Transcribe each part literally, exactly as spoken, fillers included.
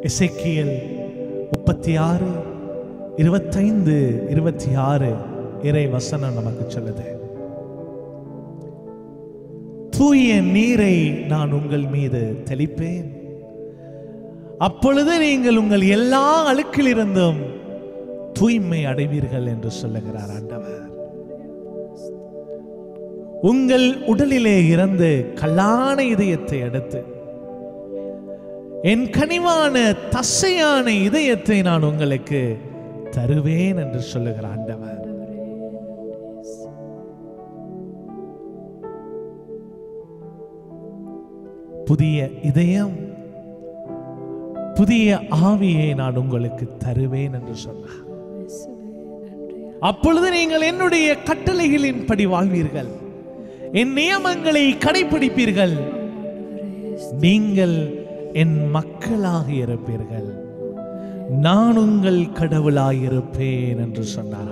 எசேக்கியேல் முப்பத்தி ஆறு இருபத்தைந்து இருபத்தி ஆறு இறை வசனம் நமக்கு சொல்லுது, தூய நீரை நான் உங்கள் மீது தெளிப்பேன், அப்பொழுது நீங்கள் உங்கள் எல்லா அழுக்கில் இருந்தும் தூய்மை அடைவீர்கள் என்று சொல்லுகிறார் ஆண்டவர். உங்கள் உடலிலே இருந்து கல்லான இதயத்தை எடுத்து என் கனிவான தசையான இதயத்தை நான் உங்களுக்கு தருவேன் என்று சொல்லுகிற ஆண்டவர். புதிய இதயம், புதிய ஆவியை நான் உங்களுக்கு தருவேன் என்று சொன்னார். அப்பொழுது நீங்கள் என்னுடைய கட்டளைகளின் படி வாழ்வீர்கள், என் நியமங்களை கடைபிடிப்பீர்கள், நீங்கள் என் மக்களாக இருப்பீர்கள், நான் உங்கள் கடவுளாக இருப்பேன் என்று சொன்னார்.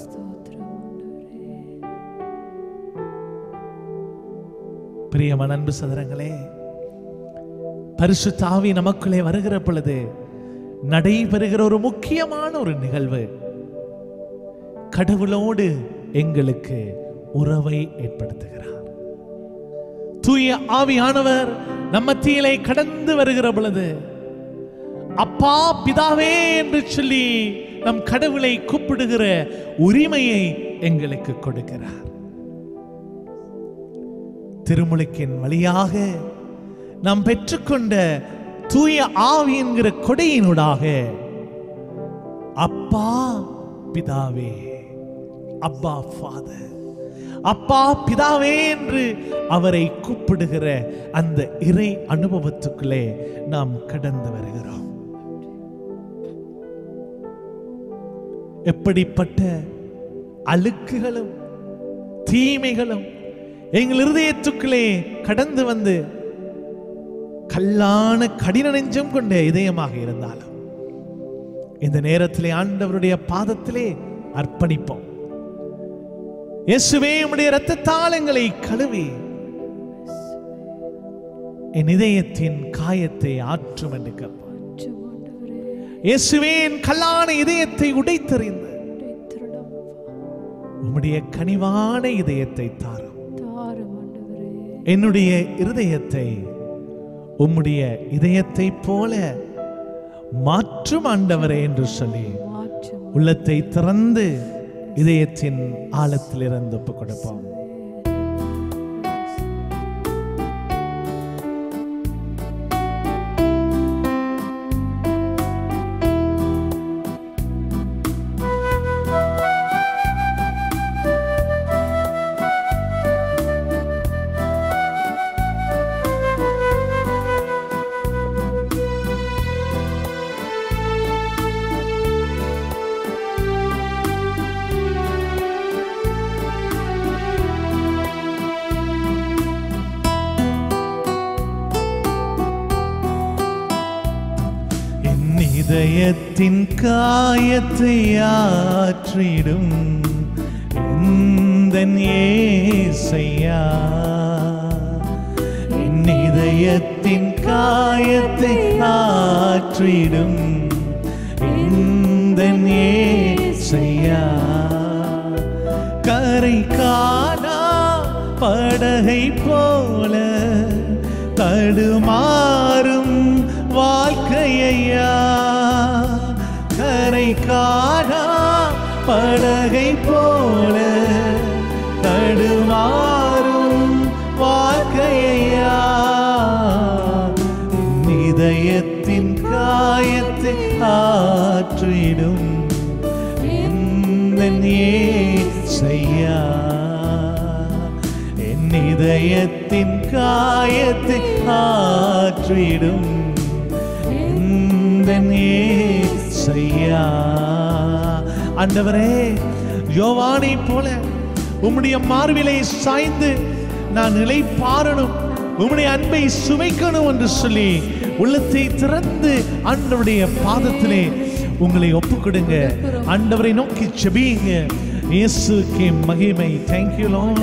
பிரியமான அன்பு சகோதரங்களே, பரிசுத்த ஆவி நமக்குள்ளே வருகிற பொழுது நடைபெறுகிற ஒரு முக்கியமான ஒரு நிகழ்வு, கடவுளோடு எங்களுக்கு உறவை ஏற்படுத்துகிறார். தூய ஆவியானவர் நம்ம மத்தியிலே கடந்து வருகிற பொழுது அப்பா பிதாவே என்று சொல்லி நம் கடவுளை கூப்பிடுகிற உரிமையை எங்களுக்கு கொடுக்கிறார். திருமுழுக்கின் வழியாக நாம் பெற்றுக்கொண்ட தூய ஆவி என்கிற கொடையினூடாக அப்பா பிதாவே, அப்பா ஃபாதர், அப்பா பிதாவே என்று அவரை கூப்பிடுகிற அந்த இறை அனுபவத்துக்குள்ளே நாம் கடந்து வருகிறோம். எப்படிப்பட்ட அழுக்குகளும் தீமைகளும் எங்கள் இருதயத்துக்குள்ளே கடந்து வந்து கல்லான கடின நெஞ்சம் கொண்ட இதயமாக இருந்தாலும் இந்த நேரத்திலே ஆண்டவருடைய பாதத்திலே அர்ப்பணிப்போம். இயேசுவே, உம்முடைய இரத்தத்தால் எங்களை கழுவி என் இதயத்தின் காயத்தை ஆற்றும் என்று கேட்போம். இயேசுவே, என் கல்லான இதயத்தை உடைத்தெறிந்து உம்முடைய கனிவான இதயத்தை தாரும். என்னுடைய இருதயத்தை உம்முடைய இதயத்தை போல மாற்றும் ஆண்டவரே என்று சொல்லி உள்ளத்தை திறந்து இதயத்தின் ஆழத்திலிருந்து ஒப்புக் கொடுப்போம். இதயத்தின் காயத்தை ஆற்றிடும் எந்தன் இயேசையா, என் இதயத்தின் காயத்தை ஆற்றிடும் எந்தன் இயேசையா, கரை காணா படகை போல தடுமாறும் வாழ்க்கையா, கரை காணா படகை போல தடுமாறும் வாழ்க்கையா, இதயத்தின் காயத்தை ஆற்றிடும் எந்தன் இயேசையா, என் இதயத்தின் காயத்தை ஆற்றிடும் எந்தன் இயேசையா. ஆண்டவரே, யோவானை போல உம்முடைய மார்பிலை சாய்ந்து நான் நிலை பாரணும், உம்முடைய அன்பை சுவைக்கணும் என்று சொல்லி உள்ளத்தை திறந்து ஆண்டவருடைய பாதத்திலே உங்களை ஒப்புக்கொடுங்க. ஆண்டவரை நோக்கி ஜெபியுங்க. இயேசுவுக்கே மகிமை. Thank you Lord.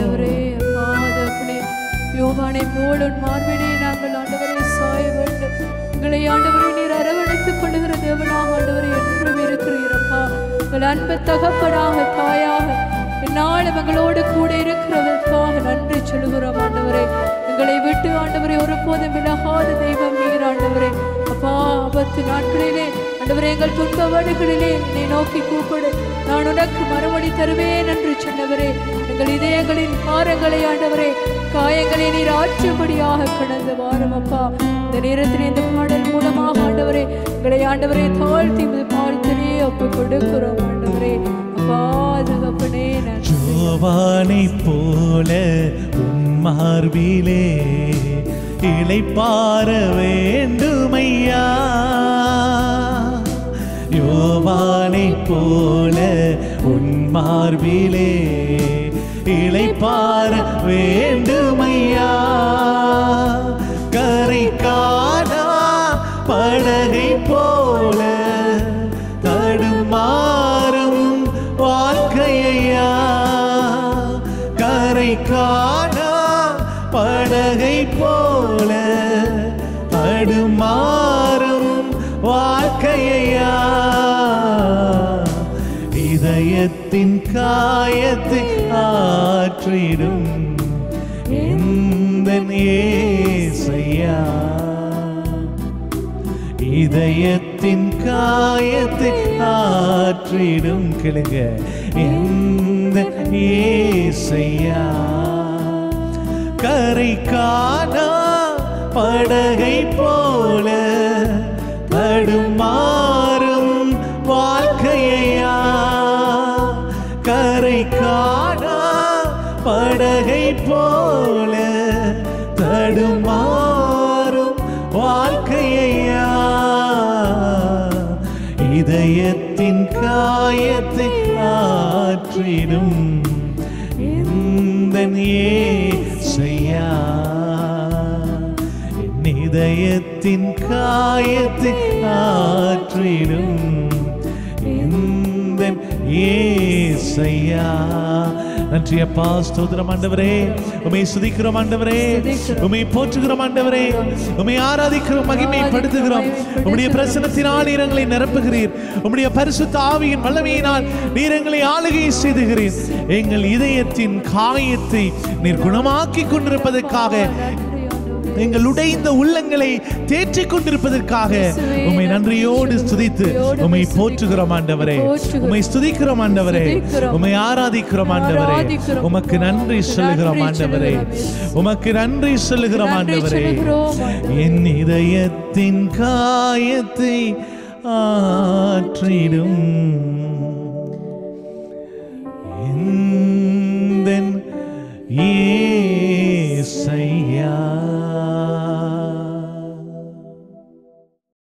யோவானை போல மார்பிலே நாங்கள் ஆண்டவரை சாய வேண்டும். எங்களை ஆண்டவரை நீர் அரவணைத்துக் தேவனாக ஆண்டவரே என்றும் இருக்கிறீரப்பா. உங்கள் அன்பு தகப்பனாக தாயாக என்னாலும் எங்களோடு கூட இருக்கிறதற்காக நன்றி சொல்லுகிறோம் ஆண்டவரே. எங்களை விட்டு ஆண்டவரே ஒருபோதும் விலகாத தெய்வம் நீர் ஆண்டவரே. அப்பா ஆபத்து நாட்களிலே ஆண்டவரே எங்கள் துன்ப வழிகளிலே என்னை நோக்கி கூப்பிடு, நான் உனக்கு மறுமொழி தருவேன் என்று சொன்னவரே. எங்கள் இதயங்களின் பாரங்களை ஆண்டவரே காயங்களை நீர் ஆற்றும்படியாக கடந்த வாரம் அப்பா இந்த நேரத்தில் இந்த பாடல் மூலமாக ஆண்டவரே எங்களை ஆண்டவரை தாழ்த்தி பாழ்த்தினே ஒப்பு கொடுக்கிறோம் ஆண்டவரே. அப்பா தகப்பனே ஜோவானை போல உன் மார்பிலே இளைப்பாற வேண்டுமையா, யோவானை போல உன் மார்பிலே இளைப்பாற வேண்டுமையா. கரை காணா படகை போல தடுமாறும் வாழ்க்கையா, கரை காணா படகை போல தடுமாறும் வாழ்க்கையா. இதயத்தின் காயத்தை ஆற்றிடும் எந்தன் இயேசையா, இதயத்தின் காயத்தை ஆற்றிடும் கேளுங்க எந்தன் இயேசையா. கரை காணா படகை போல தடுமாறும் வாழ்க்கையா, கரை காணா படகை போல தடுமாறும் வாழ்க்கையா. இதயத்தின் காயத்தை ஆற்றிடும் எந்தன் இயேசையா, என் இதயத்தின் காயத்தை ஆற்றிடும் எந்தன் இயேசையா. நன்றி அப்பா, ஸ்தோத்திரம் ஆண்டவரே. உம்மை துதிக்கிறோம் ஆண்டவரே, உம்மை போற்றுகிறோம் ஆண்டவரே, உம்மை ஆராதிக்கிறோம், மகிமைப்படுத்துகிறோம். உம்முடைய பிரசன்னத்தினால் நீர் எங்களை நிரப்புகிறீர், உம்முடைய பரிசுத்த ஆவியின் வல்லமையினால் நீர் எங்களை ஆளுகை செய்துகிறீர். எங்கள் இதயத்தின் காயத்தை நீர் குணமாக்கி கொண்டிருப்பதற்காக, எங்கள் உடைந்த உள்ளங்களை தேற்றிக் கொண்டிருப்பதற்காக உம்மை நன்றியோடு ஸ்துதித்து உம்மை போற்றுகிறோம் ஆண்டவரே, உம்மை ஸ்துதிக்கிறோம் ஆண்டவரே, உம்மை ஆராதிக்கிறோம் ஆண்டவரே. உமக்கு நன்றி சொல்லுகிறோம் ஆண்டவரே, உமக்கு நன்றி சொல்லுகிறோம் ஆண்டவரே. என் இதயத்தின் காயத்தை ஆற்றிடும் என்